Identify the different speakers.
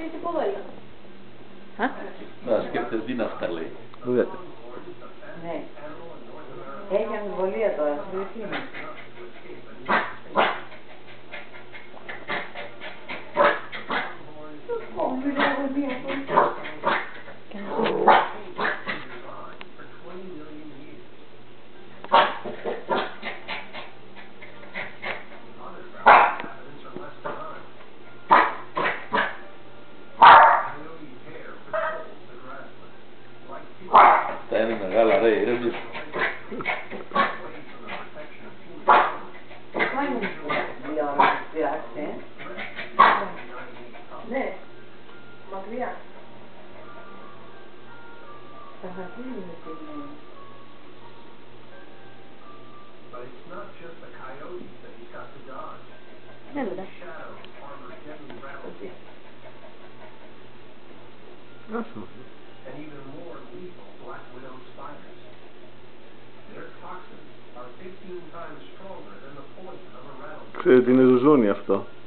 Speaker 1: τι ποδόλια.
Speaker 2: Να σκέφτεσαι τι να αυτά λέει.
Speaker 3: Ναι. Έχει αμφιβολία τώρα, συλλογική είναι.
Speaker 2: Τα είναι μεγάλα ρε, ηρεμείς.
Speaker 1: Ναι, μακριά.
Speaker 3: Τα χαρτιά είναι στιγμένη.
Speaker 1: Έλα.
Speaker 4: Άσο. Ξέρετε, είναι ζουζούνι αυτό.